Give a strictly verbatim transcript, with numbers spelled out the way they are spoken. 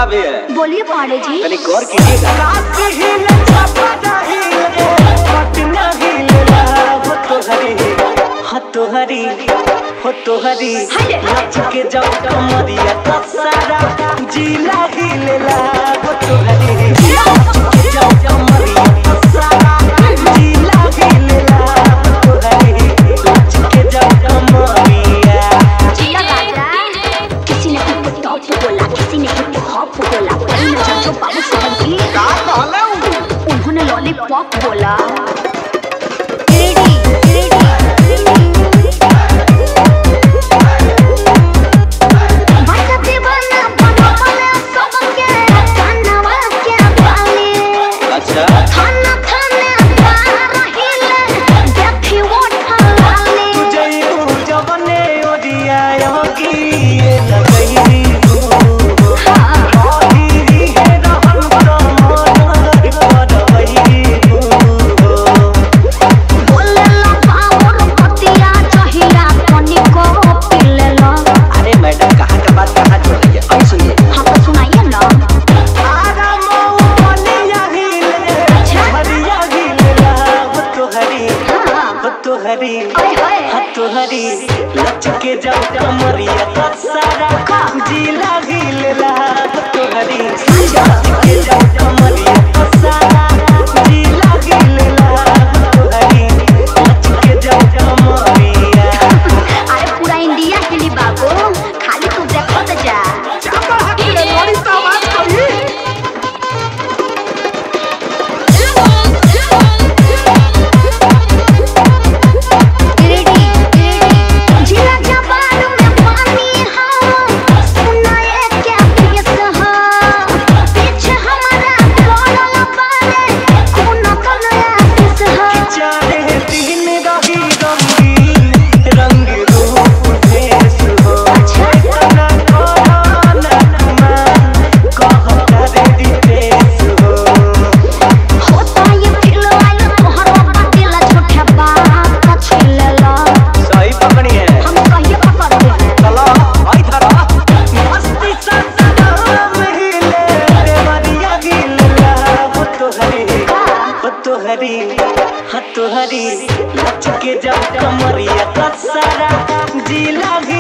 का भी है। बोलिए पाड़े जी। तनी गौर कीजिएगा। तो हरी हो तो हरी नाच के जाओ कमरिया तो सारा जिला हिलेला। हो तो हरी नाच के जाओ कमरिया तो सारा जिला हिलेला। हो तो हरी नाच के जाओ कमरिया। जिला गाजा किसी ने हिप हॉप बोला, किसी ने हिप हॉप बोला, कोई ने जो बाबू सोहन का कहले उन्होंने लॉलीपॉप बोला। तो हरी लच के जाओ कमरिया तो सारा जिला हिलेला। तो हरी लच के जाओ कमरिया तो सारा जिला हिलेला। तो हरी लच के जाओ कमरिया। अरे पूरा इंडिया हिली बाबू, खाली तू देखो तो जा। तो हरी लच के जाओ कमरिया तो सारा जिला